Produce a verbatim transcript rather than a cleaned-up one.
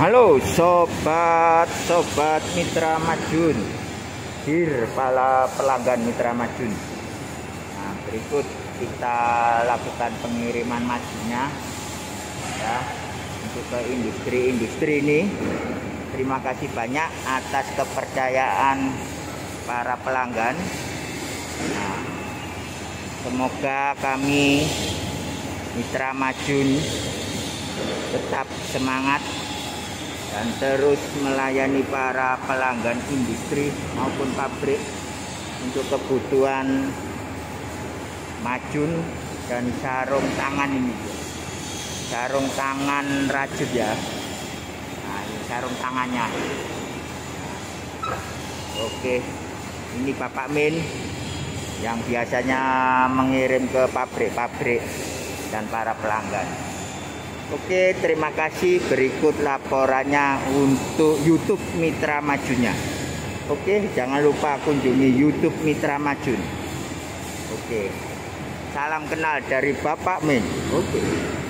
Halo sobat-sobat Mitra Majun, dir para pelanggan Mitra Majun. Nah, berikut kita lakukan pengiriman majunnya ya untuk ke industri-industri ini. Terima kasih banyak atas kepercayaan para pelanggan. Nah, semoga kami Mitra Majun tetap semangat dan terus melayani para pelanggan industri maupun pabrik untuk kebutuhan majun dan sarung tangan ini. Sarung tangan rajut ya. Nah, ini sarung tangannya. Oke, ini Bapak Min yang biasanya mengirim ke pabrik-pabrik dan para pelanggan. Oke, terima kasih. Berikut laporannya untuk YouTube Mitra Majunnya. Oke, jangan lupa kunjungi YouTube Mitra Majun. Oke, salam kenal dari Bapak Min. Oke.